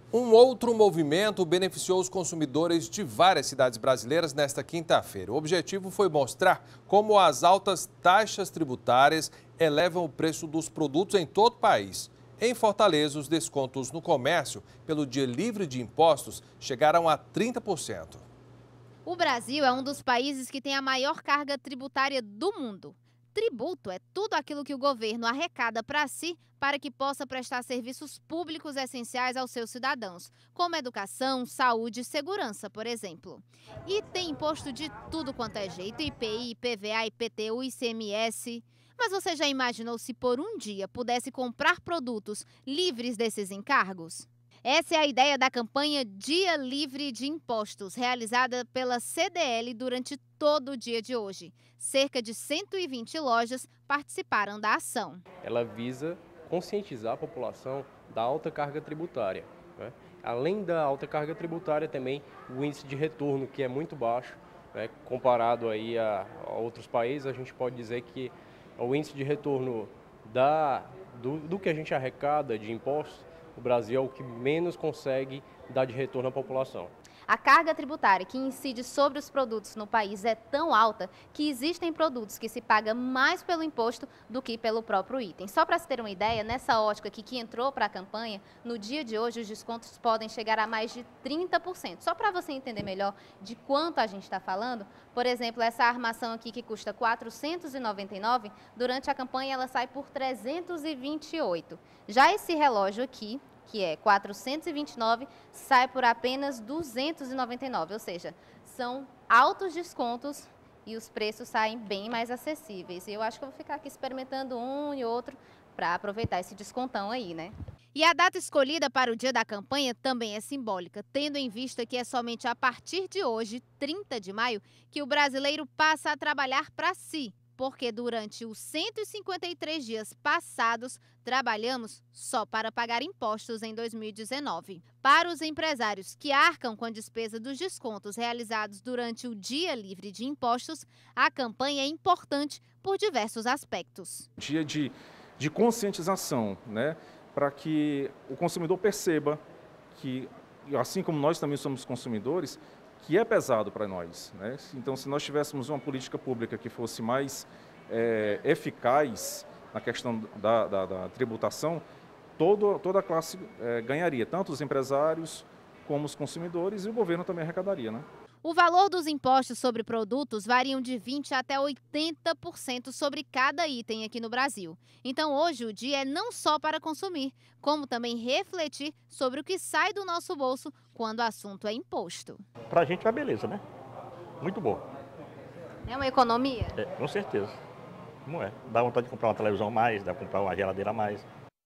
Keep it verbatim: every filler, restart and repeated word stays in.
Um outro movimento beneficiou os consumidores de várias cidades brasileiras nesta quinta-feira. O objetivo foi mostrar como as altas taxas tributárias elevam o preço dos produtos em todo o país. Em Fortaleza, os descontos no comércio pelo Dia Livre de Impostos chegaram a trinta por cento. O Brasil é um dos países que tem a maior carga tributária do mundo. Tributo é tudo aquilo que o governo arrecada para si para que possa prestar serviços públicos essenciais aos seus cidadãos, como educação, saúde e segurança, por exemplo. E tem imposto de tudo quanto é jeito, I P I, I P V A, I P T U, I C M S. Mas você já imaginou se por um dia pudesse comprar produtos livres desses encargos? Essa é a ideia da campanha Dia Livre de Impostos, realizada pela C D L durante todo o dia de hoje. Cerca de cento e vinte lojas participaram da ação. Ela visa conscientizar a população da alta carga tributária, né? Além da alta carga tributária, também o índice de retorno, que é muito baixo, né? Comparado aí a, a outros países, a gente pode dizer que o índice de retorno da, do, do que a gente arrecada de impostos, o Brasil é o que menos consegue dar de retorno à população. A carga tributária que incide sobre os produtos no país é tão alta que existem produtos que se paga mais pelo imposto do que pelo próprio item. Só para se ter uma ideia, nessa ótica aqui que entrou para a campanha, no dia de hoje os descontos podem chegar a mais de trinta por cento. Só para você entender melhor de quanto a gente está falando, por exemplo, essa armação aqui que custa quatrocentos e noventa e nove reais, durante a campanha ela sai por trezentos e vinte e oito reais. Já esse relógio aqui, que é quatrocentos e vinte e nove reais, sai por apenas duzentos e noventa e nove reais, ou seja, são altos descontos e os preços saem bem mais acessíveis. E eu acho que eu vou ficar aqui experimentando um e outro para aproveitar esse descontão aí, né? E a data escolhida para o dia da campanha também é simbólica, tendo em vista que é somente a partir de hoje, trinta de maio, que o brasileiro passa a trabalhar para si. Porque durante os cento e cinquenta e três dias passados, trabalhamos só para pagar impostos em dois mil e dezenove. Para os empresários que arcam com a despesa dos descontos realizados durante o Dia Livre de Impostos, a campanha é importante por diversos aspectos. Dia de, de conscientização, né, para que o consumidor perceba que, assim como nós também somos consumidores, que é pesado para nós, né? Então, se nós tivéssemos uma política pública que fosse mais é, eficaz na questão da, da, da tributação, todo, toda a classe é, ganharia, tanto os empresários como os consumidores, e o governo também arrecadaria, né? O valor dos impostos sobre produtos variam de vinte por cento até oitenta por cento sobre cada item aqui no Brasil. Então, hoje o dia é não só para consumir, como também refletir sobre o que sai do nosso bolso quando o assunto é imposto. Pra gente é uma beleza, né? Muito bom. É uma economia? É, com certeza. Não é? Dá vontade de comprar uma televisão a mais, dá para comprar uma geladeira a mais.